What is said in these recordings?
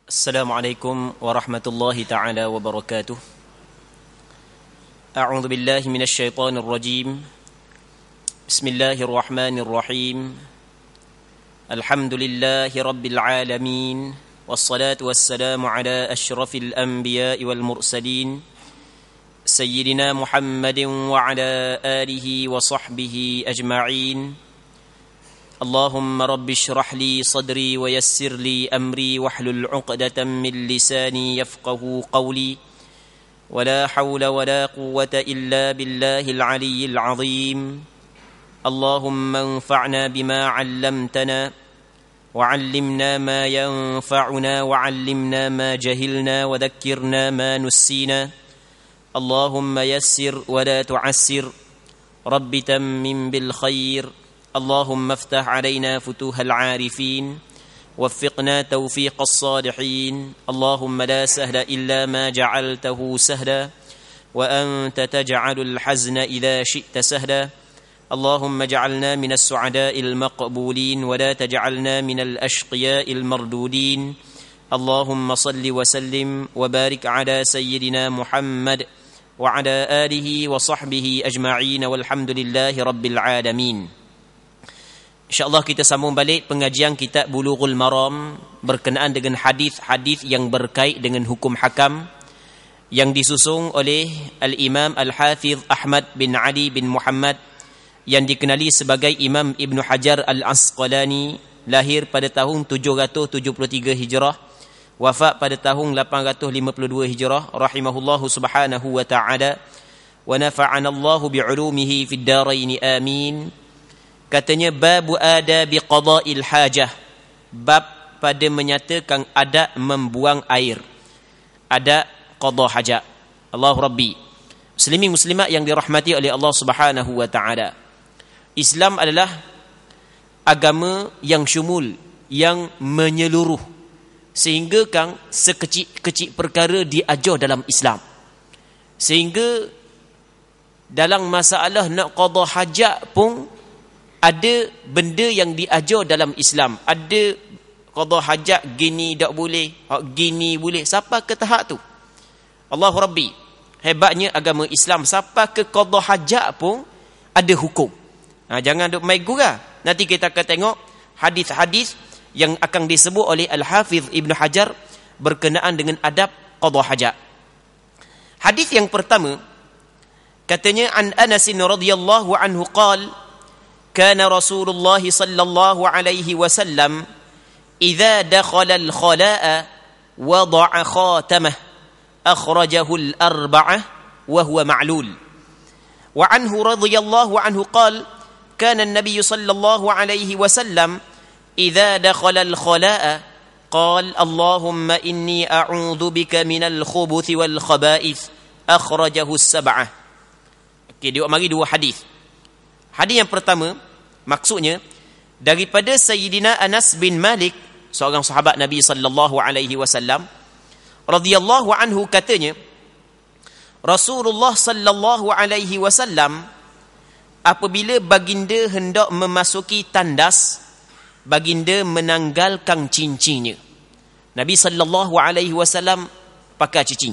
Assalamualaikum warahmatullahi ta'ala wabarakatuh. A'udzu billahi minasy syaithanir rajim. Bismillahirrahmanirrahim. Alhamdulillahi rabbil alamin. Wassalatu wassalamu ala asyrafil anbiya'i wal mursalin. Sayyidina Muhammadin wa ala alihi wa sahbihi ajma'in. اللهم رب اشرح لي صدري ويسر لي أمري واحلل عقدة من لساني يفقه قولي ولا حول ولا قوة إلا بالله العلي العظيم اللهم انفعنا بما علمتنا وعلمنا ما ينفعنا وعلمنا ما جهلنا وذكرنا ما نسينا اللهم يسر ولا تعسر رب تمم بالخير اللهم افتح علينا فتوح العارفين وفقنا توفيق الصالحين اللهم لا سهل إلا ما جعلته سهلا وأنت تجعل الحزن إذا شئت سهلا اللهم اجعلنا من السعداء المقبولين ولا تجعلنا من الأشقياء المردودين اللهم صل وسلم وبارك على سيدنا محمد وعلى آله وصحبه أجمعين والحمد لله رب العالمين. InsyaAllah kita sambung balik pengajian kitab Bulughul Maram berkenaan dengan hadis-hadis yang berkait dengan hukum hakam yang disusung oleh Al-Imam Al-Hafiz Ahmad bin Ali bin Muhammad yang dikenali sebagai Imam Ibn Hajar Al-Asqalani, lahir pada tahun 773 Hijrah, wafat pada tahun 852 Hijrah, rahimahullahu subhanahu wa ta'ala wa nafa'ana Allahu bi'ulumihi fid darain amin. Katanya babu adabi qada'il hajah, bab pada menyatakan adab membuang air, adab qada hajat. Allahu Rabbi. Muslimin muslimat yang dirahmati oleh Allah Subhanahu wa taala. Islam adalah agama yang syumul, yang menyeluruh, sehingga kan sekecil-kecil perkara diajar dalam Islam. Sehingga dalam masalah nak qada hajat pun ada benda yang diajar dalam Islam. Ada qada hajat gini tak boleh, gini boleh. Siapa ke tahap tu? Allahu Rabbi. Hebatnya agama Islam. Siapa ke qada hajat pun ada hukum. Jangan duk main gurau. Nanti kita akan tengok hadis-hadis yang akan disebut oleh Al-Hafiz Ibn Hajar berkenaan dengan adab qada hajat. Hadis yang pertama katanya an Anas radhiyallahu anhu qala كان رسول الله صلى الله عليه وسلم إذا دخل الخلاء وضع خاتمه أخرجه الأربعة وهو معلول. وعنه رضي الله عنه قال كان النبي صلى الله عليه وسلم إذا دخل الخلاء قال اللهم إني أعوذ بك من الخبث والخبائث أخرجه السبعة. Dia mari dua hadis. Hadis yang pertama maksudnya daripada Sayyidina Anas bin Malik, seorang sahabat Nabi sallallahu alaihi wasallam radhiyallahu anhu, katanya Rasulullah sallallahu alaihi wasallam apabila baginda hendak memasuki tandas, baginda menanggalkan cincinnya. Nabi sallallahu alaihi wasallam pakai cincin,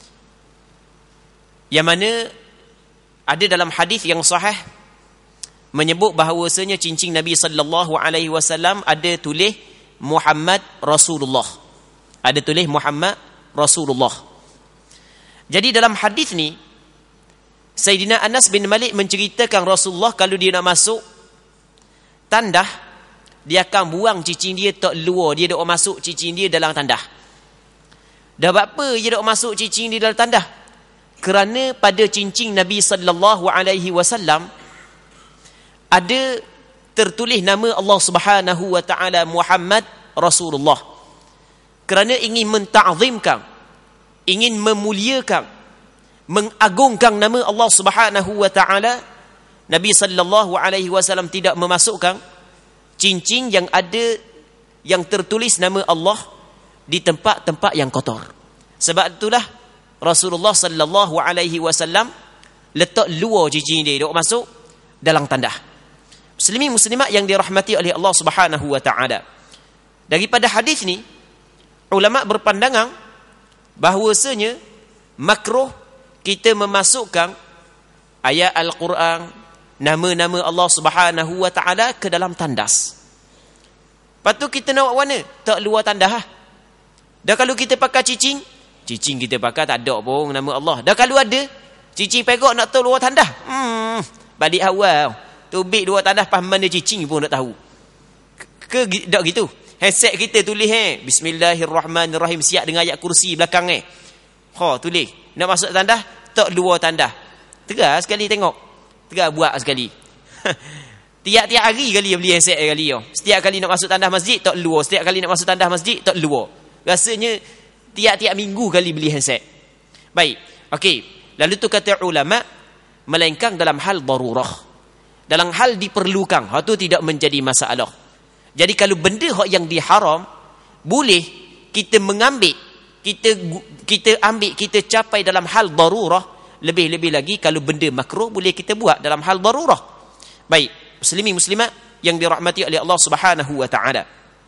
yang mana ada dalam hadis yang sahih menyebut bahawasanya cincin Nabi sallallahu alaihi wasallam ada tulis Muhammad Rasulullah. Ada tulis Muhammad Rasulullah. Jadi dalam hadis ni Sayyidina Anas bin Malik menceritakan Rasulullah kalau dia nak masuk tandah, dia akan buang cincin dia tak luar, dia dok masuk cincin dia dalam tandah. Dah apa dia dok masuk cincin dia dalam tandah? Kerana pada cincin Nabi sallallahu alaihi wasallam ada tertulis nama Allah Subhanahu wa taala Muhammad Rasulullah. Kerana ingin menta'zimkan, ingin memuliakan, mengagungkan nama Allah Subhanahu wa taala, Nabi sallallahu alaihi wasallam tidak memasukkan cincin yang ada yang tertulis nama Allah di tempat-tempat yang kotor. Sebab itulah Rasulullah sallallahu alaihi wasallam letak luar cincin dia, dok masuk dalam tandah. Muslimin muslimat yang dirahmati oleh Allah Subhanahu wa taala. Daripada hadis ni ulama berpandangan bahawasanya makruh kita memasukkan ayat Al-Quran, nama-nama Allah Subhanahu wa taala ke dalam tandas. Lepas tu kita nak buat mana? Tak luar tandas lah. Dah kalau kita pakai cicing kita pakai tak ada pun nama Allah. Dah kalau ada cicing perak nak tahu luar tandas, balik awal tubik luar tandas pas mana cicing pun nak tahu ke tak gitu. Handset kita tulis Bismillahirrahmanirrahim, siap dengan ayat kursi belakang tulis nak masuk tandas, tak luar tandas. Tegas sekali tengok, tegas buat sekali. Tiap-tiap hari kali beli handset kali. Setiap kali nak masuk tandas masjid tak luar, setiap kali nak masuk tandas masjid tak luar. Rasanya tiap-tiap minggu kali beli handset. Baik, okey. Lalu tu kata ulama, melainkan dalam hal darurah, dalam hal diperlukan, hal tu tidak menjadi masalah. Jadi kalau benda yang diharam boleh kita mengambil, kita ambil, kita capai dalam hal darurah. Lebih-lebih lagi kalau benda makruh boleh kita buat dalam hal darurah. Baik, muslimin muslimat yang dirahmati oleh Allah Subhanahu wa taala.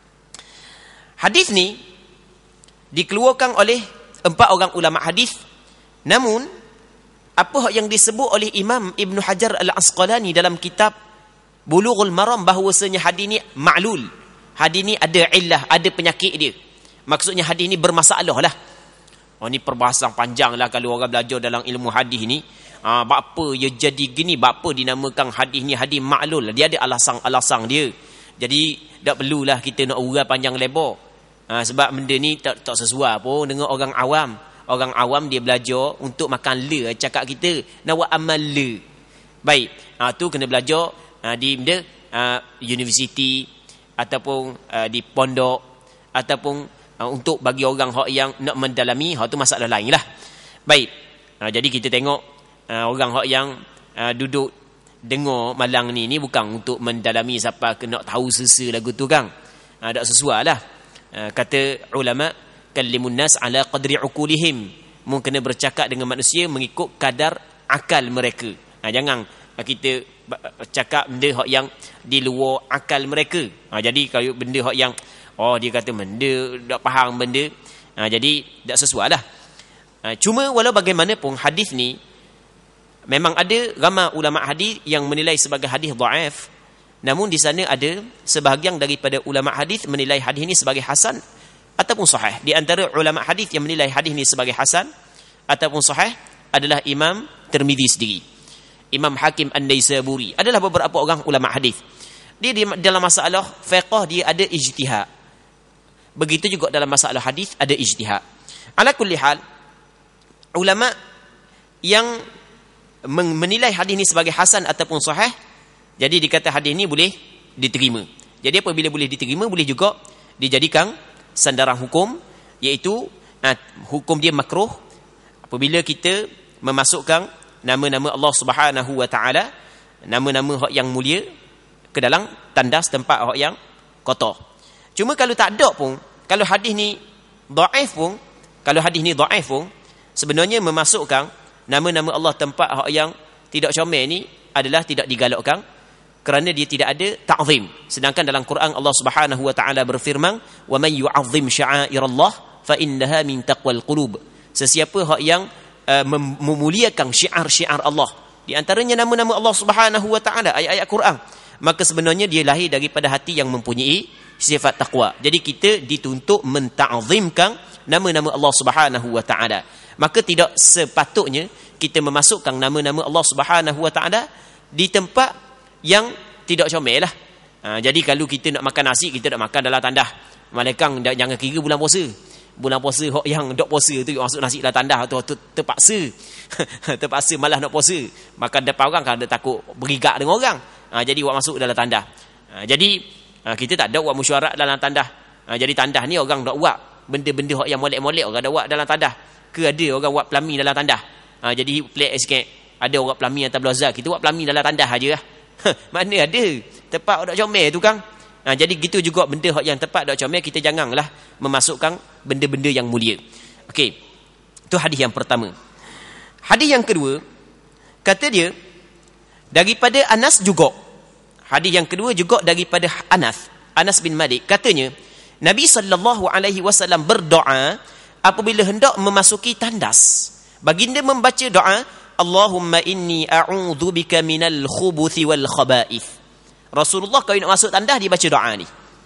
Hadis ni dikeluarkan oleh 4 orang ulama hadis. Namun apa yang disebut oleh Imam Ibn Hajar Al-Asqalani dalam kitab Bulughul Maram, bahawasanya hadis ni ma'lul. Hadis ni ada illah, ada penyakit dia. Maksudnya hadis ni bermasalah lah. Ni perbahasan panjang lah kalau orang belajar dalam ilmu hadis ni. Bapa dia jadi gini, bapa dinamakan hadis ni hadis ma'lul. Dia ada alasan-alasan dia. Jadi tak perlulah kita nak urang panjang lebar. Sebab benda ni tak sesuai pun dengan orang awam. Orang awam dia belajar untuk makan le, cakap kita nak buat amal le. Baik, tu kena belajar di benda universiti ataupun di pondok, ataupun untuk bagi orang hak yang nak mendalami, hak tu masalah lain lah. Baik, jadi kita tengok orang hak yang duduk dengar malang ni bukan untuk mendalami siapa nak tahu sesa lagu tu kan. Tak sesuai lah. Kata ulama, kallimun nas ala qadri uqulihim, mungkin kena bercakap dengan manusia mengikut kadar akal mereka. Jangan kita cakap benda hak yang di luar akal mereka. Jadi kalau benda hak yang dia kata benda tak faham benda, jadi tak sesuai lah. Cuma walau bagaimanapun hadis ni memang ada ramai ulama hadis yang menilai sebagai hadis dhaif. Namun di sana ada sebahagian daripada ulama hadis menilai hadis ni sebagai hasan ataupun sahih. Di antara ulama hadis yang menilai hadis ni sebagai hasan ataupun sahih adalah Imam Tirmizi sendiri, Imam Hakim An-Naisaburi, adalah beberapa orang ulama hadis. Dia dalam masalah fiqh dia ada ijtihad. Begitu juga dalam masalah hadis ada ijtihad. Ala kulli hal, ulama yang menilai hadis ni sebagai hasan ataupun sahih, jadi dikata hadis ni boleh diterima. Jadi apabila boleh diterima, boleh juga dijadikan sandaran hukum, iaitu hukum dia makruh apabila kita memasukkan nama-nama Allah Subhanahu wa taala, nama-nama hak yang mulia ke dalam tandas tempat hak yang kotor. Cuma kalau tak ada pun, kalau hadis ni dhaif pun, sebenarnya memasukkan nama-nama Allah tempat hak yang tidak comel ni adalah tidak digalakkan, kerana dia tidak ada ta'zim. Sedangkan dalam Quran Allah Subhanahu wa taala berfirman, "Wa man yu'azzim sya'airallah fa innaha min taqwal qulub." Sesiapa hak yang memuliakan syiar-syiar Allah, di antaranya nama-nama Allah Subhanahu wa taala, ayat-ayat Quran, maka sebenarnya dia lahir daripada hati yang mempunyai sifat takwa. Jadi kita dituntut menta'zimkan nama-nama Allah Subhanahu wa taala. Maka tidak sepatutnya kita memasukkan nama-nama Allah Subhanahu wa taala di tempat yang tidak comel lah. Jadi kalau kita nak makan nasi, kita nak makan dalam tandas. Malaikat jangan kira bulan puasa. Bulan puasa hok yang dok puasa tu masuk nasi dalam tandas tu terpaksa. Terpaksa malah nak puasa. Makan depan orang kan ada takut berigak dengan orang. Jadi buat masuk dalam tandas. Jadi kita tak ada buat mesyuarat dalam tandas. Jadi tandas ni orang dak buat benda-benda hok yang molek-molek, orang dak buat dalam tandas. Ke ada orang buat pelami dalam tandas. Jadi pelik sikit. Ada orang pelami atas belazar, kita buat pelami dalam tandas aja lah. Mana ada tempat dak comel tu kan. Jadi gitu juga benda yang tempat dak comel, kita janganlah memasukkan benda-benda yang mulia. Okey, tu hadis yang pertama. Hadis yang kedua, kata dia daripada Anas juga. Hadis yang kedua juga daripada Anas bin Malik, katanya Nabi SAW berdoa apabila hendak memasuki tandas. Baginda membaca doa, Allahumma inni a'udzubika minal khubuthi wal khaba'ith. Rasulullah kalau nak masuk tandas, dia baca doa ni.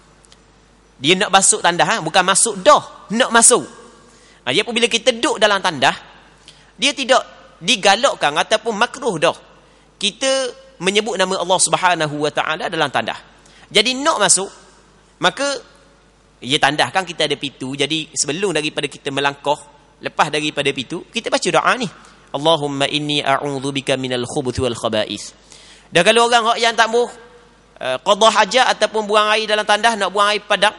Dia nak masuk tandas, bukan masuk dah, nak masuk. Dia apabila kita duduk dalam tandas, dia tidak digalakkan ataupun makruh dah kita menyebut nama Allah Subhanahu wa taala dalam tandas. Jadi nak masuk, maka ia tandahkan kita ada pintu. Jadi sebelum daripada kita melangkah, lepas daripada pintu, kita baca doa ni, Allahumma inni a'udzubika minal khubuthi wal khaba'ith. Dan kalau orang yang tak mahu qada hajat ataupun buang air dalam tandas, nak buang air padang,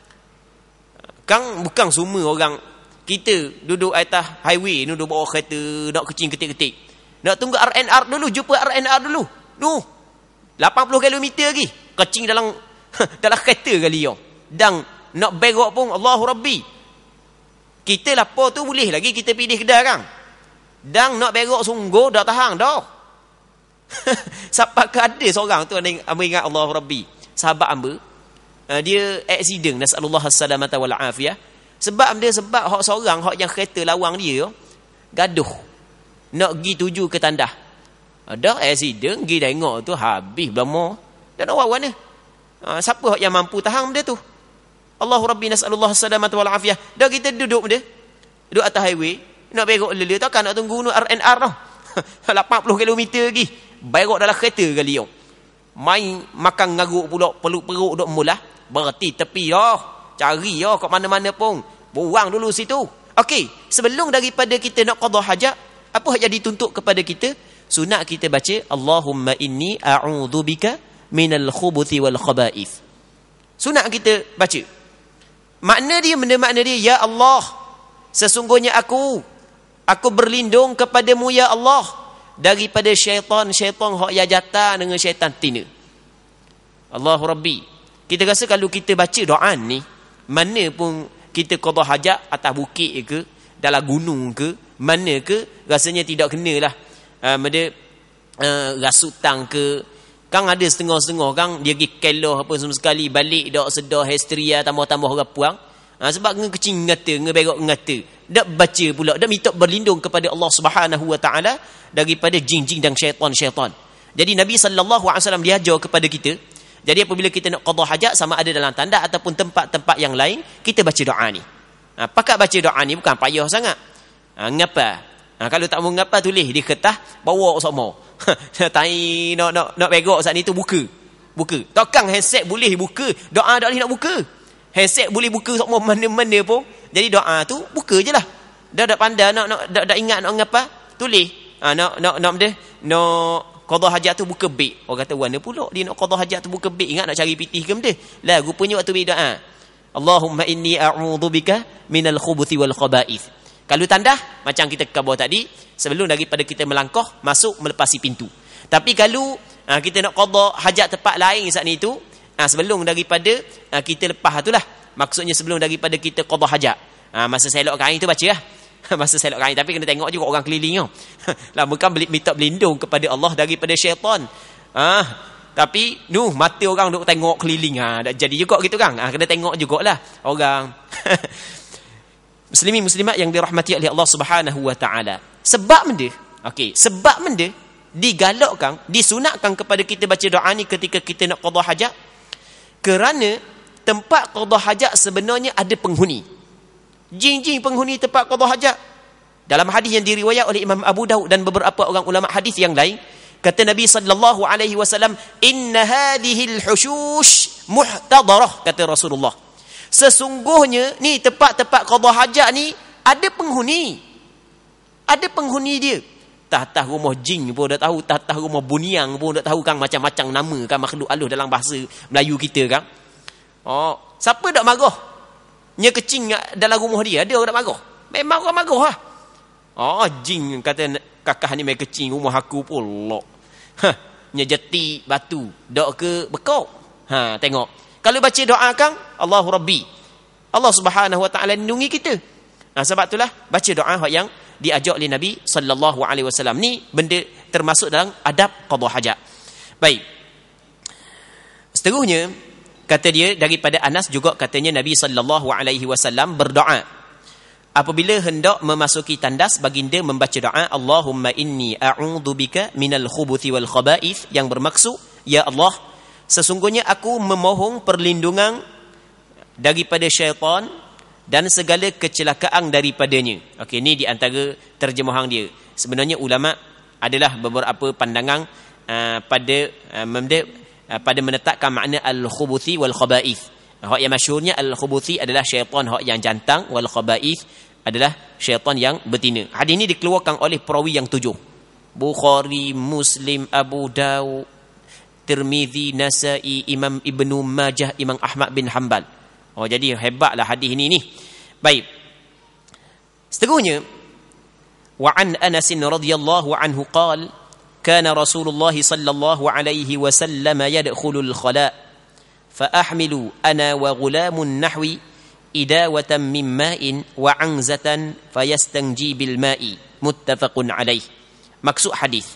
kan bukan semua orang. Kita duduk atas highway, duduk bawa kereta, nak kecing ketik-ketik, nak tunggu RNR dulu, jumpa RNR dulu. 80 km lagi kecing dalam kereta kali yo. Dan nak berok pun Allahu Rabbi. Kita lapar tu boleh lagi kita pilih kedai kan. Dan nak berok sungguh dah tahan dah. Sampai ke ada seorang tu amba ingat Allahu Rabbi. Sahabat amba, dia accident, nasallallahu assalamata wal afiyah. Sebab hak seorang hak yang kereta lawang dia gaduh nak pergi tuju ke tandas. Ada accident, pergi tengok tu habis belamo. Dan orang mana? Siapa hak yang mampu tahan benda tu? Allahu Rabbi, nasallallahu assalamata wal afiyah. Dah kita duduk atas highway, nak berok lele, takkan nak tunggu RNR dah. 80 km lagi berok dalam kereta kali yo. Main makan ngaruk pula, perut duk mulah, berarti tepi dah. Cari kat mana-mana pun, buang dulu situ. Okey, sebelum daripada kita nak qada hajat, apa yang dituntut kepada kita? Sunat kita baca Allahumma inni a'udzubika minal khubuthi wal khaba'ith. Sunat kita baca. Makna dia, ya Allah, sesungguhnya aku berlindung kepadamu ya Allah daripada syaitan hak ya jata dengan syaitan tina. Allahu Rabbi. Kita rasa kalau kita baca doa ni, mana pun kita qada hajat, atas bukit ke, dalam gunung ke, mana ke, rasanya tidak kenalah. Rasutan ke, kan ada setengah-setengah kan dia pergi keloh apa semua sekali, balik dak sedar histeria tambah-tambah orang puang. Sebab ngekecing ngata, ngeberok ngata, dak baca pula, dak minta berlindung kepada Allah Subhanahu wa taala daripada jin-jin dan syaitan-syaitan. Jadi Nabi sallallahu alaihi wasallam diajar kepada kita, jadi apabila kita nak qada hajat, sama ada dalam tandas ataupun tempat-tempat yang lain, kita baca doa ni. Pakat baca doa ni bukan payah sangat. Ngapa? Kalau tak mau ngapa, tulis di kertas, bawa semua. Tai nak berok saat ni tu buka. Takkan handset boleh buka, doa tak boleh nak buka. Handset boleh buka semua mana-mana pun. Jadi doa tu buka je lah. Dah pandai nak ingat nak ngapa, tulis. Nak qada hajat tu buka beg. Orang kata mana pula dia nak qada hajat tu buka beg, ingat nak cari pitih ke benda. Lah rupanya waktu berdoa, Allahumma inni a'udzubika minal khubuthi wal khaba'ith. Kalau tandas macam kita khabar tadi, sebelum daripada kita melangkah masuk melepasi pintu. Tapi kalau kita nak qada hajat tempat lain saat ni tu, sebelum daripada kita lepas itulah, maksudnya sebelum daripada kita qada hajat, masa selok kain tu baca lah. Masa selok kain, tapi kena tengok juga orang keliling lah, bukan minta berlindung kepada Allah daripada syaitan. Tapi mata orang duk tengok keliling, dah jadi juga gitu kan. Kena tengok jugalah orang. Muslimin muslimat yang dirahmati oleh Allah Subhanahu wa taala. Sebab benda digalakkan, disunatkan kepada kita baca doa ni ketika kita nak qada hajat, kerana tempat qada hajat sebenarnya ada penghuni. Jin-jin penghuni tempat qada hajat. Dalam hadis yang diriwayat oleh Imam Abu Daud dan beberapa orang ulama hadis yang lain, kata Nabi sallallahu alaihi wasallam, inna hadhil hushush muhtadarah, kata Rasulullah. Sesungguhnya ni tempat-tempat qada hajat ni ada penghuni. Ada penghuni dia. Tah rumah jin pun dah tahu, tah rumah buniang pun dah tahu kan, macam-macam nama kan makhluk halus dalam bahasa Melayu kita kan. Siapa dak marah? Nya kecing dalam rumah dia, ada orang dak marah. Memang orang marah lah. Jin kata kakak ni main kecing rumah aku pula. Nya jeti batu, dak ke bekok. Tengok. Kalau baca doa kan, Allahu Rabbi, Allah Subhanahu wa taala lindungi kita. Sebab itulah baca doa yang diajar oleh Nabi sallallahu alaihi wasallam ni, benda termasuk dalam adab qada hajat. Baik. Seterusnya kata dia daripada Anas juga katanya Nabi SAW berdoa apabila hendak memasuki tandas, baginda membaca doa Allahumma inni a'udzubika minal khubuthi wal khaba'ith, yang bermaksud, ya Allah, sesungguhnya aku memohon perlindungan daripada syaitan dan segala kecelakaan daripadanya. Okey, ni di antara terjemahan dia. Sebenarnya ulama adalah beberapa pandangan pada menetapkan makna al-khubuthi wal khaba'ith. Hak yang masyhurnya al-khubuthi adalah syaitan hak yang jantan, wal khaba'ith adalah syaitan yang betina. Hadis ini dikeluarkan oleh perawi yang 7. Bukhari, Muslim, Abu Dawud, Tirmizi, Nasai, Imam Ibnu Majah, Imam Ahmad bin Hanbal. Oh, jadi hebatlah hadis ini ni. Baik. Seterusnya, wa an Anas radhiyallahu anhu qala kana Rasulullah sallallahu alaihi wasallam yadkhulul khala fa ahmilu ana wa ghulamun nahwi idawatan min ma'in wa anzatan fayastanji bil ma'i, muttafaqun alaih. Maksud hadis,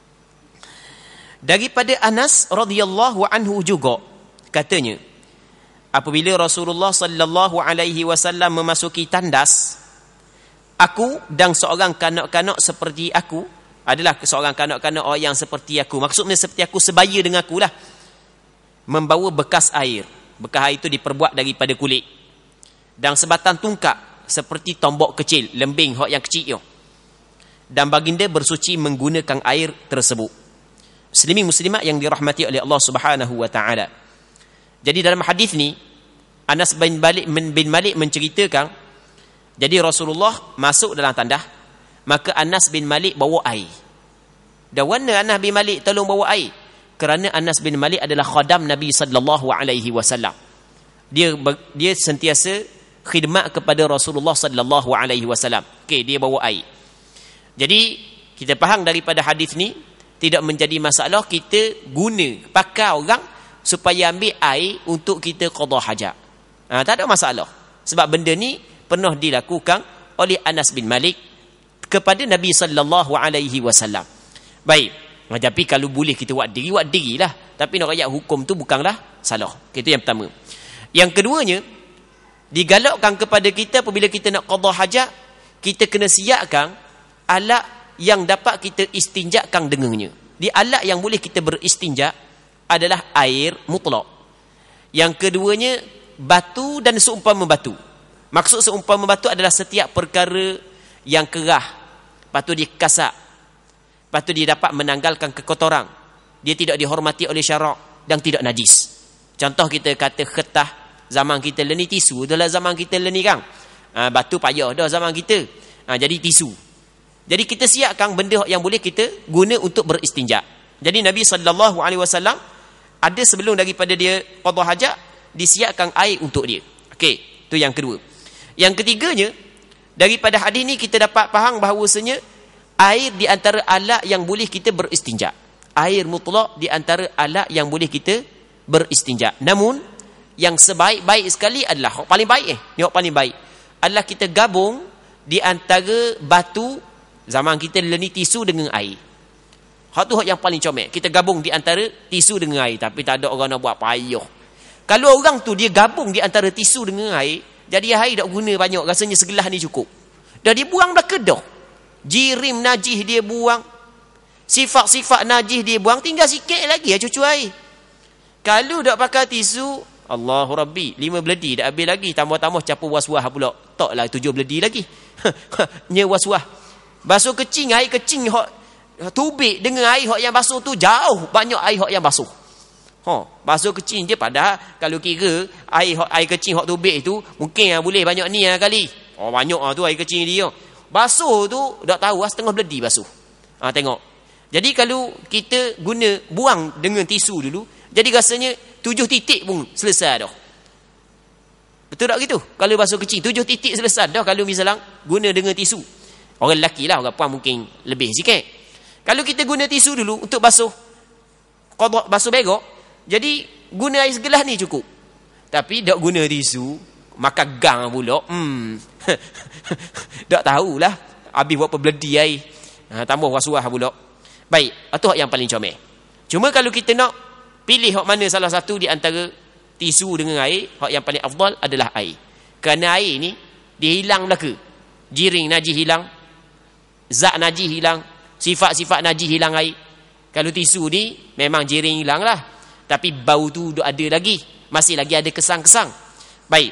daripada Anas radhiyallahu anhu juga katanya, apabila Rasulullah sallallahu alaihi wasallam memasuki tandas, aku dan seorang kanak-kanak seperti aku, adalah seorang kanak-kanak orang yang seperti aku, maksudnya seperti aku, sebaya dengan aku lah, membawa bekas air. Bekas air itu diperbuat daripada kulit, dan sebatang tungkap seperti tombok kecil, lembing hak yang kecil, dan baginda bersuci menggunakan air tersebut. Muslimin muslimat yang dirahmati oleh Allah Subhanahu wa taala. Jadi dalam hadis ni Anas bin Malik menceritakan, jadi Rasulullah masuk dalam tandah, maka Anas bin Malik bawa air. Dan mana Anas bin Malik tolong bawa air? Kerana Anas bin Malik adalah khadam Nabi sallallahu alaihi wasallam. Dia sentiasa khidmat kepada Rasulullah sallallahu alaihi wasallam. Okey, dia bawa air. Jadi kita faham daripada hadis ni, tidak menjadi masalah kita guna pakai orang supaya ambil air untuk kita qada hajat. Tak ada masalah. Sebab benda ni pernah dilakukan oleh Anas bin Malik kepada Nabi sallallahu alaihi wasallam. Baik. Tapi kalau boleh kita buat dirilah. Tapi nak rakyat hukum tu bukanlah salah. Itu yang pertama. Yang keduanya, digalakkan kepada kita apabila kita nak qada hajat, kita kena siapkan alat yang dapat kita istinjakan dengannya. Di alat yang boleh kita beristinja adalah air mutlak. Yang keduanya, batu dan seumpama batu. Maksud seumpama batu adalah setiap perkara yang kerah, patut dikasak, patut dia dapat menanggalkan kekotoran, dia tidak dihormati oleh syarak dan tidak najis. Contoh kita kata kertas, zaman kita ni tisu adalah zaman kita ni kan. Batu payah dah zaman kita. Jadi tisu. Jadi kita siapkan benda yang boleh kita guna untuk beristinja. Jadi Nabi SAW ada sebelum daripada dia qada hajat, disiapkan air untuk dia. Okey, itu yang kedua. Yang ketiganya, daripada hadis ni kita dapat faham bahawasanya air di antara alat yang boleh kita beristinja. Air mutlak di antara alat yang boleh kita beristinja. Namun yang sebaik-baik sekali adalah hak paling baik hak paling baik adalah kita gabung di antara batu, zaman kita ni tisu dengan air. Hak tu hak yang paling comel. Kita gabung di antara tisu dengan air, tapi tak ada orang nak buat payah. Kalau orang tu dia gabung di antara tisu dengan air, jadi air tak guna banyak, rasanya segelas ni cukup. Dah dia buang dah kedah. Jirim najis dia buang, sifat-sifat najis dia buang, tinggal sikit lagi cucu air. Kalau dak pakai tisu, Allahu Rabbi, 5 beledi dah habis lagi, tambah-tambah capur was-was pula. Taklah 7 beledi lagi. Nya was-was. Basuh kecing, air kecing hak tubik dengan air hak yang basuh tu jauh banyak air hak yang basuh. Basuh kecing je, padahal kalau kira air kecing hak tubik tu mungkin boleh banyak ni kali. Banyak tu air kecing dia. Basuh tu tak tahu setengah beledi basuh. Tengok. Jadi kalau kita guna buang dengan tisu dulu, jadi rasanya 7 titik pun selesai dah. Betul tak gitu? Kalau basuh kecing 7 titik selesai dah kalau misalnya guna dengan tisu. Orang lelaki lah, orang puan mungkin lebih sikit. Kalau kita guna tisu dulu untuk basuh begok, jadi guna air segelas ni cukup. Tapi tak guna tisu, maka gang pula. Tak tahulah habis berapa beledi air. Tambah was-was pula. Baik, itu hak yang paling comel. Cuma kalau kita nak pilih hak mana salah satu di antara Tisu dengan air, hak yang paling afdal adalah air. Kerana air ni dia hilang belaka. Jiring najis hilang, zat najis hilang, sifat-sifat najis hilang air. Kalau tisu ni memang jiring hilang lah, tapi bau tu ada lagi, masih lagi ada kesang-kesang. Baik.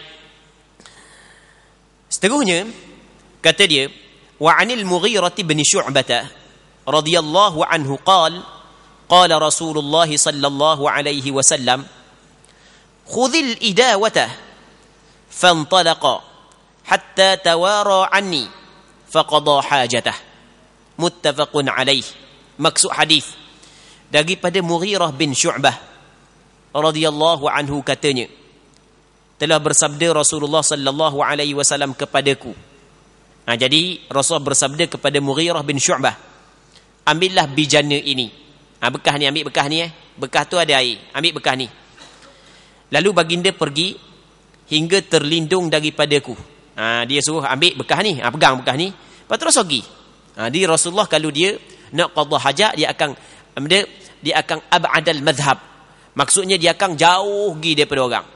Seterusnya kata dia, wa 'anil Mughirah bin Syu'bah radhiyallahu anhu qala Rasulullah sallallahu alaihi wasallam khudhil idawata fantalaqa hatta tawara anni faqada hajatah. Muttafaqun alaih. Maksud hadis daripada Mughirah bin Syu'bah radhiyallahu anhu katanya, telah bersabda Rasulullah sallallahu alaihi wasallam kepadaku. Jadi Rasul bersabda kepada Mughirah bin Syu'bah, ambillah bijana ini. Bekah ni, ambil bekah ni. Bekah tu ada air, ambil bekah ni. Lalu baginda pergi hingga terlindung daripadaku. Dia suruh ambil bekah ni, pegang bekah ni. Lepas tu Rasul pergi. Di Rasulullah kalau dia nak qada hajat, dia akan ab'adal madhab. Maksudnya dia akan jauh pergi daripada orang.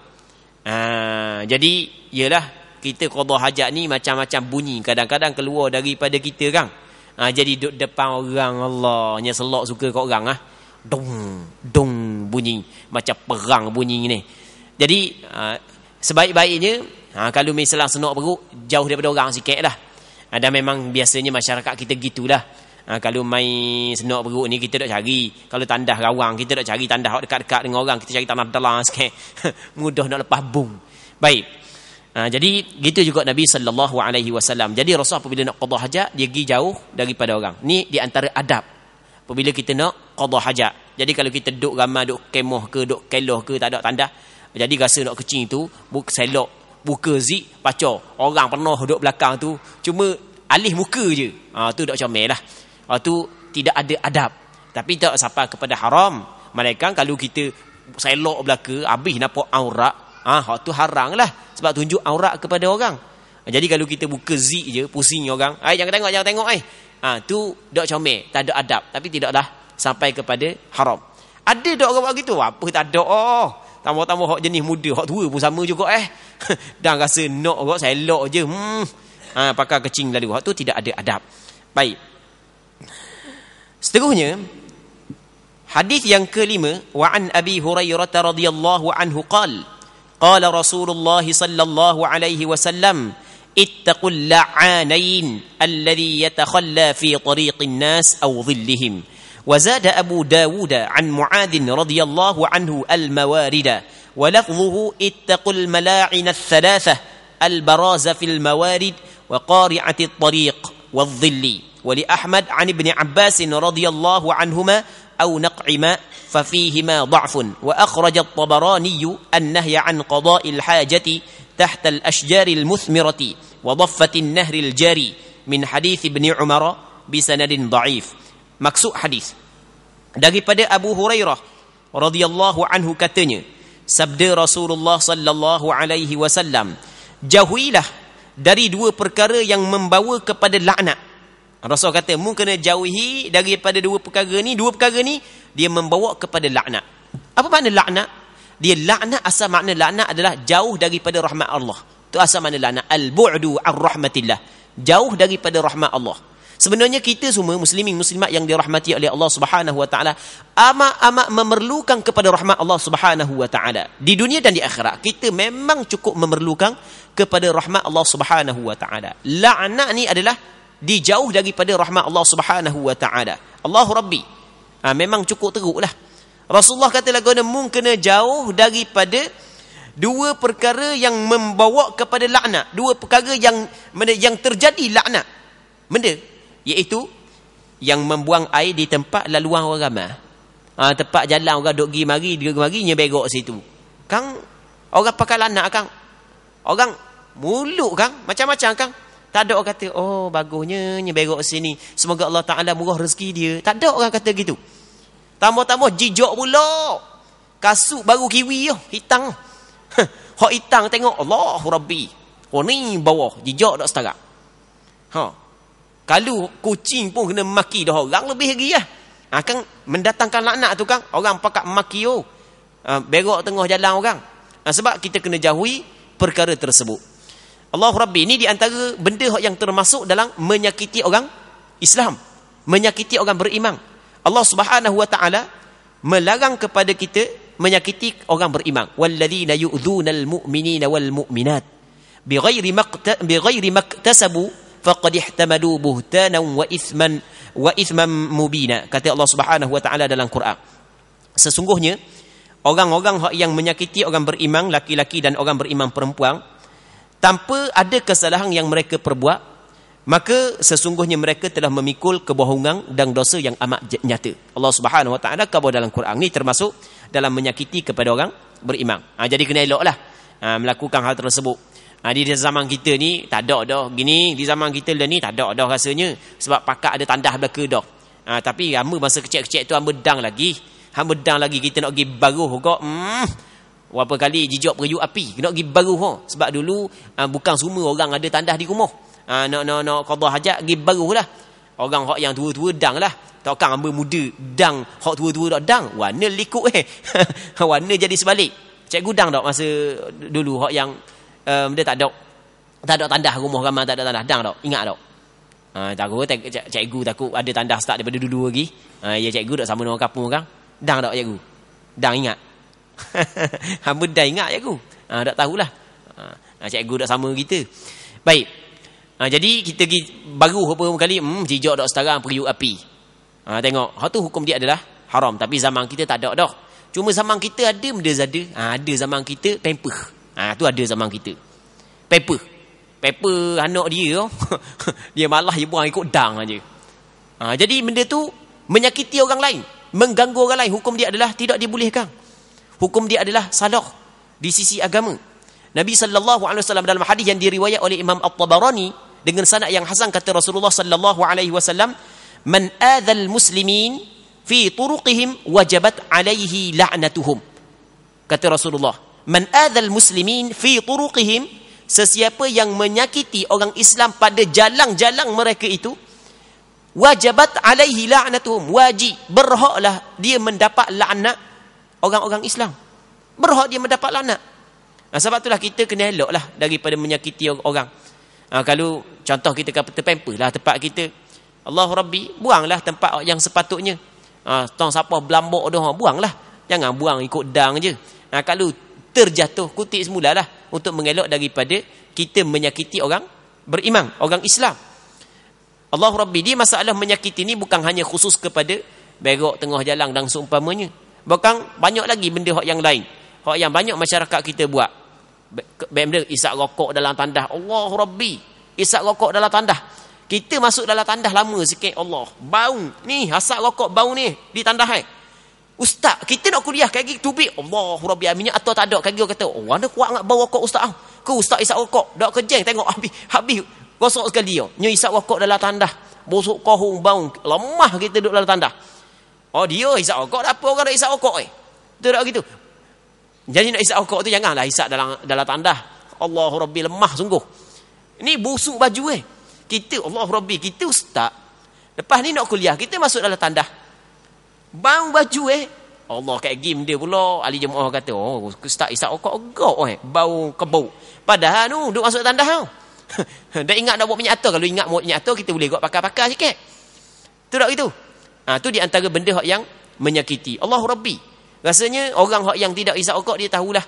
Jadi ialah kita qada hajat ni macam-macam bunyi kadang-kadang keluar daripada kita kan. Jadi duduk depan orang, Allah nya selok suka kat orang dong dong bunyi macam perang bunyi ni. Jadi sebaik-baiknya kalau misalnya senok perut, jauh daripada orang sikit lah. Dan memang biasanya masyarakat kita gitulah. Kalau main senok perut ni kita dok cari, kalau tandas rawang kita dok cari tandas dekat-dekat dengan orang, kita cari tanah dalam sikit mudah nak lepas bung. Baik. Jadi gitu juga Nabi sallallahu alaihi wasallam. Jadi Rasul apabila nak qada hajat, dia pergi jauh daripada orang. Ni di antara adab apabila kita nak qada hajat. Jadi kalau kita duduk ramai, duduk kemoh ke, duduk keloh ke, tak ada tandas, jadi rasa nak kecing tu, selok buka zik pacar. Orang penuh duduk belakang tu, cuma alih muka je. Tu dak comel lah. Tu tidak ada adab. Tapi tak sampai kepada haram. Malaikat kalau kita selok belaka, habis nampak aurat, hak tu haram lah. Sebab tunjuk aurat kepada orang. Jadi kalau kita buka zik je, pusing orang. Jangan tengok. Tu dak comel, tak ada adab. Tapi tidaklah sampai kepada haram. Ada dak orang buat gitu? Apa tak ada. Tambah-tambah hak jenis muda, hak tua pun sama juga Dan rasa nak orang selok je. Pakai kecing lalu. Hak tu tidak ada adab. Baik. Seterusnya hadis yang kelima, wa an Abi Hurairah radhiyallahu anhu qala Rasulullah sallallahu alaihi wasallam ittaqul la'anain alladhi yatakhalla fi tariqin nas aw dhillihim. Wa zada Abu Dawud an Mu'adh radhiyallahu anhu al-mawarida wa lafdhuhu ittaqul mala'in ath-thalathah al-baraza fil mawarid wa qari'ati at-tariq wadh-dhilli. ولأحمد عن ابن عباس رضي الله عنهما أو نقعما ففيهما ضعف. وأخرج الطبراني النهي عن قضاء الحاجة تحت الأشجار المثمرة وضفة النهر الجاري من حديث ابن عمر بسند ضعيف. Maksud hadis daripada Abu Hurairah radhiyallahu anhu katanya, sabda Rasulullah sallallahu alaihi wasallam, jauhilah dari dua perkara yang membawa kepada laknat. Rasul kata, mu kena jauhi daripada dua perkara ni. Dua perkara ni dia membawa kepada laknat. Apa makna laknat? Dia laknat, asal makna laknat adalah jauh daripada rahmat Allah. Tu asal makna laknat, al-bu'du ar-rahmatillah, jauh daripada rahmat Allah. Sebenarnya kita semua muslimin muslimat yang dirahmati oleh Allah Subhanahu wa taala amat memerlukan kepada rahmat Allah Subhanahu wa taala. Di dunia dan di akhirat kita memang cukup memerlukan kepada rahmat Allah Subhanahu wa taala. Laknat ni adalah dijauh daripada rahmat Allah Subhanahu wa taala. Allahu Rabbi. Memang cukup teruklah. Rasulullah kata lagu mu kena jauh daripada dua perkara yang membawa kepada laknat. Dua perkara yang terjadi laknat. Benda iaitu yang membuang air di tempat laluan orang ramai. Tempat jalan orang duk pergi mari nyebegok situ. Kang orang pakai laknat kang. Orang muluk kang macam-macam kang. Tak ada orang kata, oh bagusnya nyeberok sini, semoga Allah Ta'ala murah rezeki dia. Tak ada orang kata gitu. Tambah-tambah jijak pula. Kasut baru kiwi hitam. Hak hitam tengok, Allah Rabbi. Oh ni bawah, jijak tak setara. Kalau kucing pun kena maki dah orang, lebih lagi lah. Kan mendatangkan laknat tu kan. Orang pakat maki berok tengah jalan orang. Sebab kita kena jauhi perkara tersebut. Allah Rabbi, ini di antara benda yang termasuk dalam menyakiti orang Islam, menyakiti orang beriman. Allah Subhanahu wa taala melarang kepada kita menyakiti orang beriman. Walladzina yu'dzunal mu'minina wal mu'minat bighairi maktasabu faqad ihtamalu buhtanan wa ithman mubina. Kata Allah Subhanahu wa taala dalam Quran, sesungguhnya orang-orang yang menyakiti orang beriman laki-laki dan orang beriman perempuan tanpa ada kesalahan yang mereka perbuat, maka sesungguhnya mereka telah memikul kebohongan dan dosa yang amat nyata. Allah Subhanahu wa taala khabar dalam Quran. Ini termasuk dalam menyakiti kepada orang beriman. Jadi kena eloklah melakukan hal tersebut. Di zaman kita ni tak ada dah gini, di zaman kita ni tak ada dah rasanya, sebab pakak ada tandas belaka dah. Tapi hamba masa kecil-kecil tu hamba dang lagi kita nak pergi baruh kok. Berapa kali jijak periuk api nak pergi baruh sebab dulu bukan semua orang ada tandas di rumah. Nak qada hajat pergi baruh lah. Orang hak yang tua-tua dang lah. Takkan hamba muda dang, hak tua-tua tak dang, warna likuk warna jadi sebalik. Cikgu dang tak masa dulu hak yang dia tak ada tandas rumah ramai, tak ada tandas dang tak, ingat tak? Cikgu takut ada tandas start daripada dulu lagi. Ya cikgu tak sama dengan kampung orang. Dang tak cikgu? Dang ingat? Hamba dah ingat cikgu. Tak tahulah. Cikgu tak sama kita. Baik. Jadi kita pergi baru beberapa kali jijak tak sekarang periuk api. Tengok, hak tu hukum dia adalah haram, tapi zaman kita tak ada dah. Cuma zaman kita ada benda zada. Ada zaman kita pamper. Tu ada zaman kita. Paper anak dia dia malah dia buang ikut dang aja. Jadi benda tu menyakiti orang lain, mengganggu orang lain, hukum dia adalah tidak dibolehkan. Hukum dia adalah salah di sisi agama. Nabi sallallahu alaihi wasallam dalam hadis yang diriwayat oleh Imam At-Tabarani dengan sanad yang hasan, kata Rasulullah sallallahu alaihi wasallam, "Man adzal muslimin fi turuqihim wajabat alaihi la'natuhum." Kata Rasulullah, "Man adzal muslimin fi turuqihim," sesiapa yang menyakiti orang Islam pada jalan-jalan mereka itu, wajabat alaihi la'natuhum, wajib, berhaklah dia mendapat laknat orang-orang Islam. Berhak dia mendapat laknat. Sebab itulah kita kena eloklah daripada menyakiti orang. Kalau contoh kita kata pamper lah tempat kita, Allah Rabbi, buanglah tempat yang sepatutnya. Tong siapa belambok dah, buanglah. Jangan buang ikut dang je. Kalau terjatuh, kutik semulalah untuk mengelak daripada kita menyakiti orang beriman, orang Islam. Allah Rabbi, dia masalah menyakiti ni bukan hanya khusus kepada berok tengah jalan dan seumpamanya. Bahkan banyak lagi benda hak yang lain. Hak yang banyak masyarakat kita buat. Benda isap rokok dalam tandas. Allah Rabbi, isap rokok dalam tandas. Kita masuk dalam tandas lama sikit, Allah, bau ni, asap rokok bau ni di tandas. Ustaz, kita nak kuliah kaki tubik. Allah Rabbi, minyak atau tak ada. Kaki kata, mana kuat nak bau rokok ustaz. Ku ustaz isap rokok, dak kejeng tengok habis gosok sekali yo. Nyo isap rokok dalam tandas. Bosok kohong bau, lemah kita duduk dalam tandas. Dia isap rokok, apa orang nak isap rokok Betul tak gitu? Jadi nak isap rokok tu janganlah isap dalam tandas. Allah Rabbi, lemah sungguh. Ini busuk baju Kita Allah Rabbi, kita ustaz. Lepas ni nak kuliah, kita masuk dalam tandas. Bau baju Allah, kat game dia pula ahli jemaah kata, ustaz isap rokok agak bau kebau. Padahal tu duduk masuk tandas tau. Dah ingat nak buat minyak atar. Kalau ingat buat minyak atar, kita boleh buat pakar-pakar sikit. Betul tak gitu? Tu di antara benda hak yang menyakiti Allah Rabbi. Rasanya orang hak yang tidak isap rokok, dia tahulah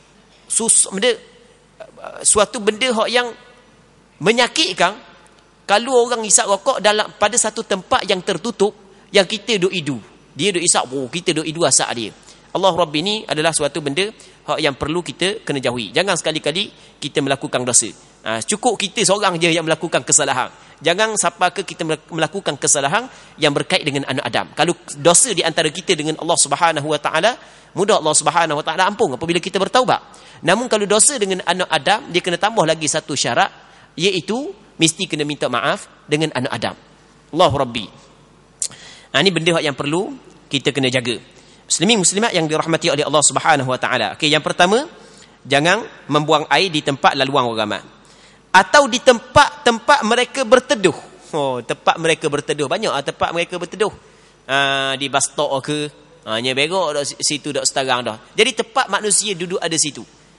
suatu benda hak yang menyakitkan. Kalau orang isap rokok pada satu tempat yang tertutup, yang kita duk idu, dia duk isap, kita duk idu asap dia. Allah Rabbi, ni adalah suatu benda hak yang perlu kita kena jauhi. Jangan sekali-kali kita melakukan dosa. Cukup kita seorang je yang melakukan kesalahan. Jangan sampai ke kita melakukan kesalahan yang berkait dengan anak Adam. Kalau dosa di antara kita dengan Allah Subhanahu wa taala, mudah Allah Subhanahu wa taala ampun apabila kita bertaubat. Namun kalau dosa dengan anak Adam, dia kena tambah lagi satu syarat, iaitu mesti kena minta maaf dengan anak Adam. Allah Rabbi. Ini benda yang perlu kita kena jaga. Muslimin muslimat yang dirahmati oleh Allah Subhanahu wa taala. Okey, yang pertama, jangan membuang air di tempat laluan orang ramai. Atau di tempat mereka berteduh. Tempat mereka berteduh. Banyak tempat mereka berteduh. Di bus stop ke. Nya berok dak situ dak setarang dah. Jadi tempat manusia duduk ada situ.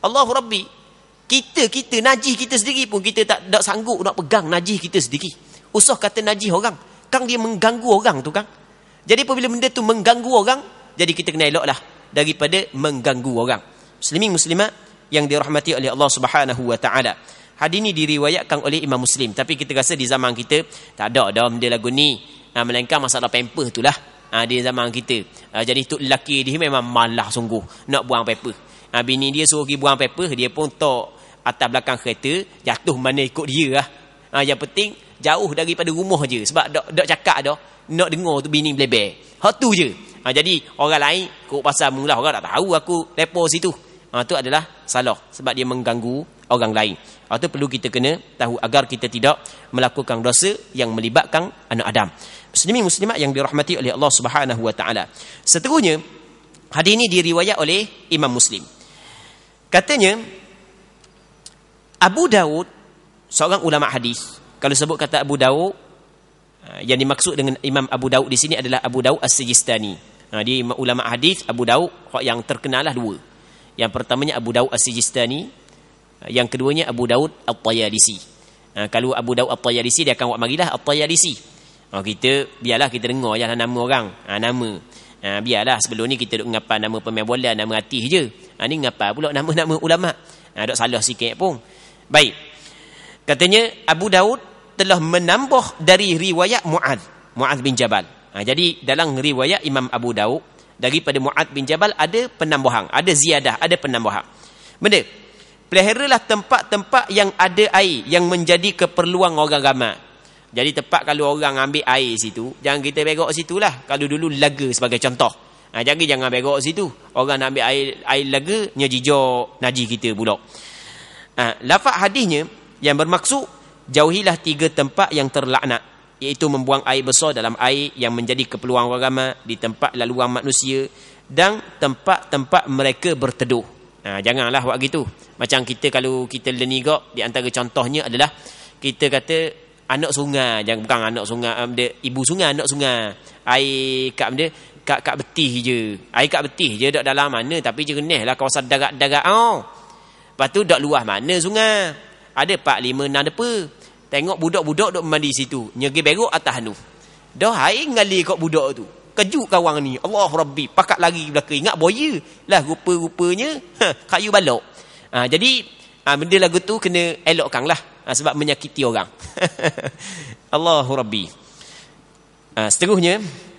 Allahu Rabbi. Kita najis kita sendiri pun kita tak sanggup nak pegang najis kita sendiri. Usah kata najis orang. Kang dia mengganggu orang tu Kang. Jadi apabila benda tu mengganggu orang, jadi kita kena eloklah daripada mengganggu orang. Muslimin muslimat yang dirahmati oleh Allah Subhanahu wa taala. Hadis ni diriwayatkan oleh Imam Muslim, tapi kita rasa di zaman kita tak ada benda lagu ni. Melainkan masalah pamper itulah. Di zaman kita. Jadi tu lelaki dia memang malah sungguh nak buang pamper. Bini dia suruh pergi buang pamper, dia pun tok atas belakang kereta, jatuh mana ikut dia lah. Yang penting jauh daripada rumah je, sebab dok cakap dah nak dengar tu bini beleber. Hak tu je. Jadi orang lain kok pasal mula orang tak tahu aku lepo situ. Tu adalah salah sebab dia mengganggu orang lain. Itu perlu kita kena tahu agar kita tidak melakukan dosa yang melibatkan anak Adam. Muslimin muslimat yang dirahmati oleh Allah Subhanahu wa taala. Seterusnya, hadis ini diriwayat oleh Imam Muslim. Katanya Abu Daud, seorang ulama hadis. Kalau sebut kata Abu Daud, yang dimaksud dengan Imam Abu Daud di sini adalah Abu Daud As-Sijistani. Dia ulama hadis Abu Daud yang terkenal lah dua. Yang pertamanya Abu Daud As-Sijistani, yang keduanya Abu Daud At-Tayalisi. Kalau Abu Daud At-Tayalisi dia akan buat marilah At-Tayalisi. Kita biarlah kita dengar je lah nama orang. Nama. Biarlah sebelum ni kita duk ngapa nama pemain bola, nama artis je. Ni ngapa pula nama-nama ulama. Duk salah sikit pun. Baik. Katanya Abu Daud telah menambah dari riwayat Mu'adz bin Jabal. Jadi dalam riwayat Imam Abu Daud daripada Mu'adz bin Jabal ada penambahan, ada ziyadah, ada penambahan. Benda, peliharalah tempat-tempat yang ada air yang menjadi keperluan orang ramai. Jadi tempat kalau orang ambil air situ, jangan kita berok situlah. Kalau dulu laga sebagai contoh. Jangan berok situ. Orang nak ambil air laga, nyejijok najis kita pula. Lafaz hadisnya yang bermaksud jauhilah 3 tempat yang terlaknat, iaitu membuang air besar dalam air yang menjadi keperluan orang ramai, di tempat laluan manusia dan tempat-tempat mereka berteduh. Janganlah buat gitu. Macam kita kalau kita lenigak, di antara contohnya adalah kita kata anak sungai, jangan bukan anak sungai, ibu sungai, anak sungai. Air kat benda kat betih je. Air kat betih je dak dalam mana, tapi jernihlah kawasan darat-darat. Lepas tu dak luas mana sungai. Ada 4 5 6 depa. Tengok budak-budak duk mandi situ, nyegi berok atas anu. Dah air ngalir kat budak tu. Kejut kawan ni. Allah Rabbi, pakat lari belakang. Ingat boya lah rupa-rupanya kayu balok. Jadi benda lagu tu kena elokkan lah. Sebab menyakiti orang. Allahu Rabbi. Seterusnya,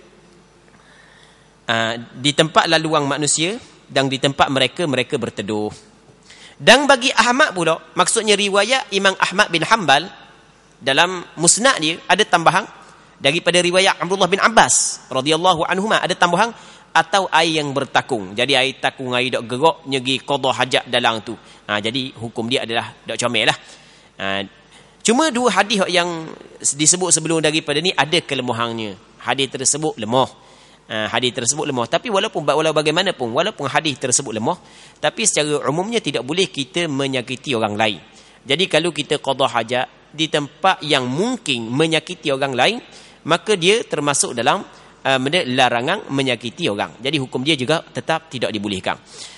di tempat laluan manusia dan di tempat mereka berteduh. Dan bagi Ahmad pula, maksudnya riwayat Imam Ahmad bin Hanbal dalam musnad dia ada tambahan daripada riwayat Abdullah bin Abbas radhiyallahu anhuma, ada tambahan atau air yang bertakung. Jadi air takung, air dok gerak nyegi qada hajat dalam tu. Jadi hukum dia adalah dok comel lah. Cuma 2 hadis yang disebut sebelum daripada ni ada kelemahannya. Hadis tersebut lemah. Tapi walaupun bagaimanapun, walaupun hadis tersebut lemah, tapi secara umumnya tidak boleh kita menyakiti orang lain. Jadi kalau kita qada hajat di tempat yang mungkin menyakiti orang lain, maka dia termasuk dalam larangan menyakiti orang. Jadi hukum dia juga tetap tidak dibolehkan.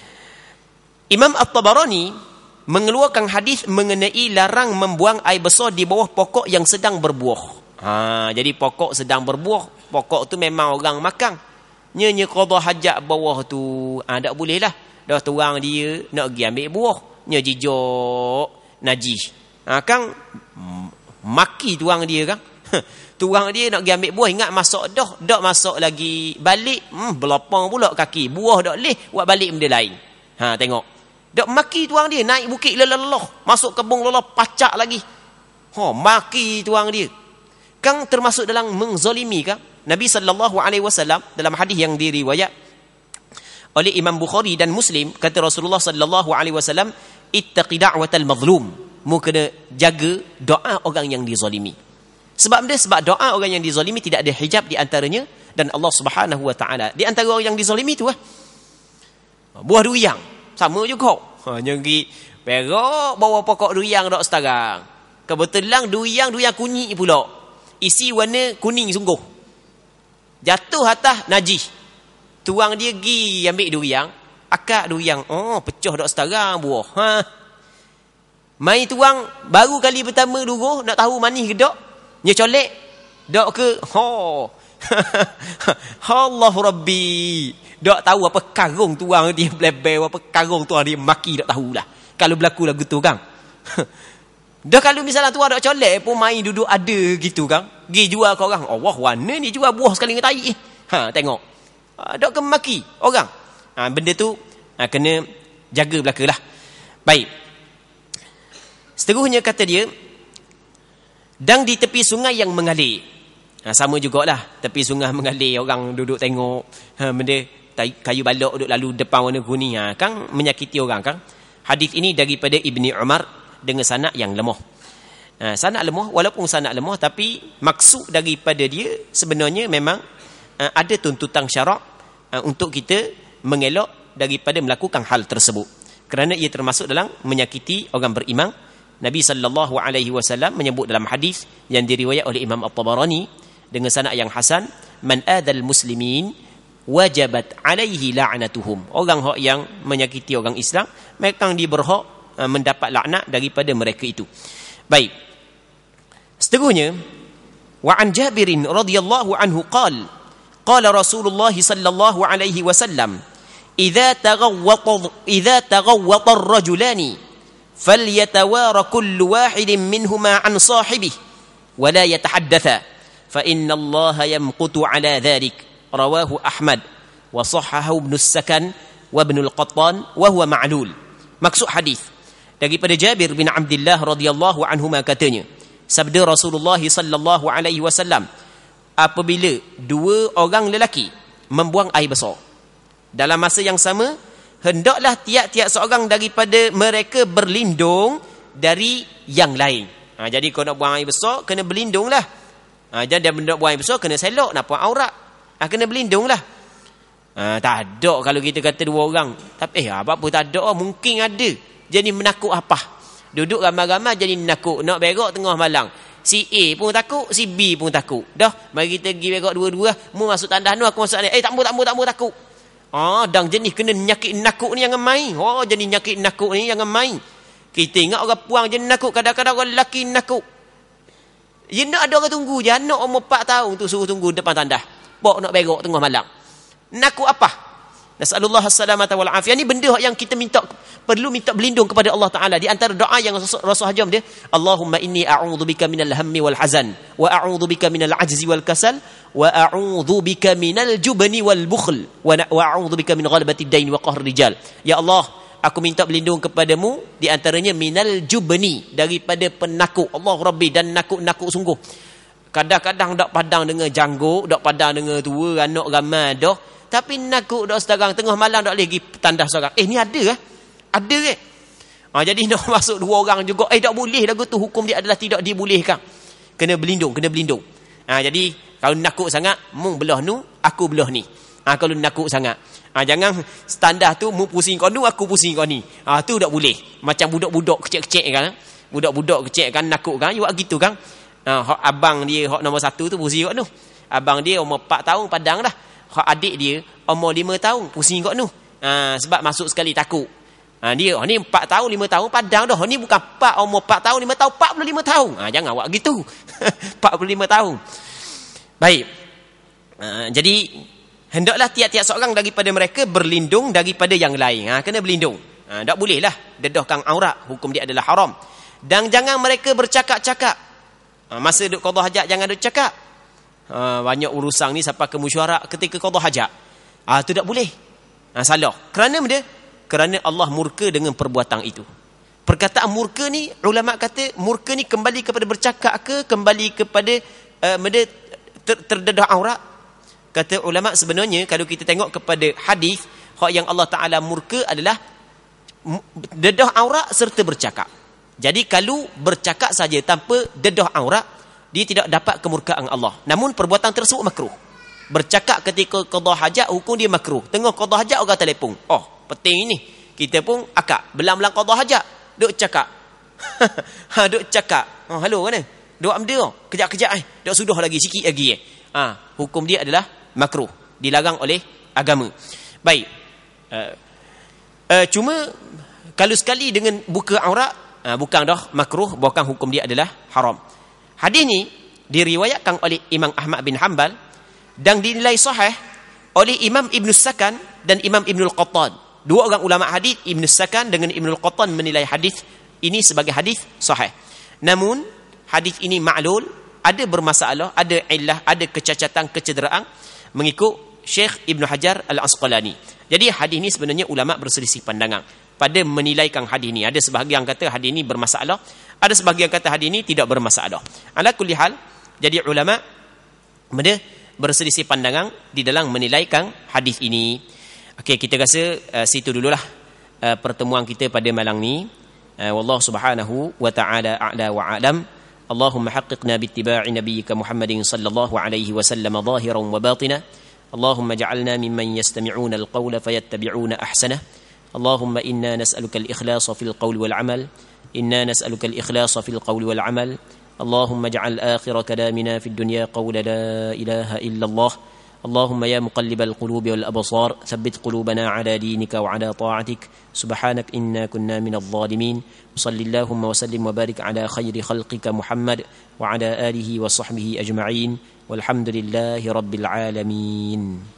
Imam At-Tabarani mengeluarkan hadis mengenai larang membuang air besar di bawah pokok yang sedang berbuah. Jadi pokok sedang berbuah, pokok tu memang orang makan. Nya qada hajat bawah tu, tak boleh lah. Dah tuang dia nak pergi ambil buah, nya jijok najis. Kan maki tuang dia kan. Tuang dia nak pergi ambil buah, ingat masuk dah masuk lagi balik, belapang pula kaki. Buah dak leh, buat balik benda lain. Tengok. Dak maki tuang dia, naik bukit lelah, masuk kebun lelah, pacak lagi. Maki tuang dia. Kan termasuk dalam menzalimi kan? Nabi SAW dalam hadis yang diriwayat oleh Imam Bukhari dan Muslim, kata Rasulullah SAW, ittaqi da'watal mazlum. Mu kena jaga doa orang yang dizalimi. Sebab doa orang yang dizalimi tidak ada hijab di antaranya dan Allah Subhanahu wa taala. Di antara orang yang dizalimi tu buah durian sama juga. Nyegi perok bawa pokok durian dak setarang. Kebetulan durian kunyit pula. Isi warna kuning sungguh. Jatuh atas najis. Tuang dia pergi ambil durian, Akak tu yang pecah dak setara buah. Mai tuang baru kali pertama dulu nak tahu manis ke dak? Nya colek dak ke? Allah Rabbi. Dak tahu apa karung tuang dia blebel, apa karung tuang dia maki dak tahulah. Kalau berlaku lagu tu kan. Dah kalau misalnya tuang dak colek pun main duduk ada gitu kan. Gi jual ke orang. Allah warna ni jual buah sekali dengan tai. Tengok. Dak ke maki orang. Benda tu kena jaga belakalah. Baik. Seterusnya kata dia, dan di tepi sungai yang mengalir. Sama jugalah, tepi sungai mengalir, orang duduk tengok benda kayu balok duduk lalu depan warna kuning, kan menyakiti orang kan. Hadis ini daripada Ibni Umar dengan sanad yang lemah. Sanad lemah, walaupun sanad lemah, tapi maksud daripada dia sebenarnya memang ada tuntutan syarak untuk kita mengelak daripada melakukan hal tersebut, kerana ia termasuk dalam menyakiti orang beriman. Nabi sallallahu alaihi wasallam menyebut dalam hadis yang diriwayat oleh Imam At-Tabarani dengan sanad yang hasan, man adal muslimin wajabat alaihi la'natuhum. Orang yang menyakiti orang Islam, mereka dia berhak mendapat laknat daripada mereka itu. Baik. Seterusnya, wa an Jabirin radhiyallahu anhu qala Rasulullah sallallahu alaihi wasallam, idza taghawwata ar-rajulani فليتوارى كل واحد منهما عن صاحبه ولا يتحدثا فإن الله يمقت على ذلك. رواه أحمد وصححه ابن السكن وابن القطان وهو معلول. Maksud hadis daripada Jabir bin Abdullah radhiyallahu anhuma katanya, sabda Rasulullah sallallahu alaihi wasallam, apabila dua orang lelaki membuang air besar dalam masa yang sama, hendaklah tiap-tiap seorang daripada mereka berlindung dari yang lain. Jadi kalau nak buang air besar, kena berlindunglah. Jadi nak buang air besar, kena selok, nak buang aurat. Kena berlindunglah. Tak ada kalau kita kata dua orang. Tapi apa pun tak ada, mungkin ada. Jadi menakut apa? Duduk ramai-ramai jadi menakut. Nak berak tengah malam. Si A pun takut, si B pun takut. Dah, mari kita pergi berak dua-dua. Mu masuk tandas nu, aku masuk ni. Tak mau takut. Dan jenis kena nyakit nakuk ni jangan main. Jadi nyakit nakuk ni jangan main. Kita ingat orang puang je nakuk, kadang-kadang orang lelaki nakuk. Ya nak ada orang tunggu je, anak umur 4 tahun tu suruh tunggu depan tandas. Bok nak berak tengah malam. Nakuk apa? Nasallallahu as-salamata wal afiyah. Ni benda yang kita perlu minta berlindung kepada Allah Taala. Di antara doa yang Rasul hajam dia, Allahumma inni a'udzubika minal hammi wal hazan wa a'udzubika minal ajzi wal kasal wa a'udzubika minal jubni wal bukhl wa a'udzubika min ghalabati ad-dain wa qahr rijal. Ya Allah, aku minta berlindung kepadamu di antaranya minal jubni, daripada penakut. Allah Rabbi, dan nakut-nakut sungguh. Kadang-kadang dak padang dengan janggut, dak padang dengan tua, anak ramai dah. Tapi nakut dak sekarang tengah malam dak lagi tandas seorang. Ni ada ke? Ada ke? Jadi nak masuk dua orang juga. Tak boleh lagu tu, hukum dia adalah tidak dibolehkan. Kena berlindung. Jadi kalau nakut sangat, mu belah nu, aku belah ni. Kalau nakut sangat. Jangan standar tu mu pusing kau nu, aku pusing kau ni. Tu tak boleh. Macam budak-budak kecil-kecil kan. Budak-budak kecil kan nakut kan, buat gitu kan. Hak abang dia hak nombor 1 tu pusing kau nu. Abang dia umur 4 tahun padang dah. Hak adik dia umur 5 tahun pusing kau nu. Sebab masuk sekali takut. Dia ni 4 tahun 5 tahun padang dah. Ni bukan 4 umur 4 tahun 5 tahun 45 tahun. Jangan buat gitu. 45 tahun. Baik. Jadi hendaklah tiap-tiap seorang daripada mereka berlindung daripada yang lain. Kena berlindung. Tak boleh lah dedahkan aurat, hukum dia adalah haram. Dan jangan mereka bercakap-cakap. Masa duduk qada hajat jangan duduk cakap. Banyak urusan ni sampai ke mesyuarat ketika qada hajat. Tu tak boleh. Salah. Kerana benda? Kerana Allah murka dengan perbuatan itu. Perkataan murka ni, ulama kata murka ni kembali kepada bercakap ke, kembali kepada benda terdedah aurat. Kata ulama sebenarnya kalau kita tengok kepada hadis, hak yang Allah Taala murka adalah dedah aurat serta bercakap. Jadi kalau bercakap saja tanpa dedah aurat, dia tidak dapat kemurkaan Allah. Namun perbuatan tersebut makruh. Bercakap ketika qada hajat, hukum dia makruh. Tengok qada hajat orang telefon. Penting ini. Kita pun akak belang-belang qada hajat, duk cakap. Duk cakap. Halo mana? Duk amda. Kejap-kejap duk sudah lagi sikit lagi. Hukum dia adalah makruh, dilarang oleh agama. Baik. Cuma kalau sekali dengan buka aurat, bukan dah makruh, bukan hukum dia adalah haram. Hadis ni diriwayatkan oleh Imam Ahmad bin Hanbal dan dinilai sahih oleh Imam Ibn Sakan dan Imam Ibn Al-Qattan. Dua orang ulama hadis, Ibn Sakan dengan Ibn Al-Qattan, menilai hadis ini sebagai hadis sahih. Namun hadis ini ma'lul, ada bermasalah, ada illah, ada kecacatan, kecederaan mengikut Syekh Ibn Hajar Al-Asqalani. Jadi hadis ini sebenarnya ulama berselisih pandangan pada menilaikan hadis ini. Ada sebahagian kata hadis ini bermasalah, ada sebahagian kata hadis ini tidak bermasalah. Ala kulli hal, jadi ulama berselisih pandangan di dalam menilaikan hadis ini. Okey, kita rasa situ dululah pertemuan kita pada malam ni. Wallahu subhanahu wa ta'ala a'la wa a'lam. Allahumma haqqiqna bittiba'i nabiyyika Muhammadin sallallahu alaihi wasallam zahiran wa batina. Allahumma ja'alna mimman yastami'una al-qawla fayattabi'una ahsanah. Allahumma inna nas'aluka al-ikhlasa fil qawli wal 'amal. Inna nas'aluka al-ikhlasa fil qawli wal 'amal. اللهم اجعل آخر كلامنا في الدنيا قول لا إله إلا الله. اللهم يا مقلب القلوب والأبصار ثبت قلوبنا على دينك وعلى طاعتك. سبحانك إنا كنا من الظالمين. وصل اللهم وسلم وبارك على خير خلقك محمد وعلى آله وصحبه أجمعين والحمد لله رب العالمين.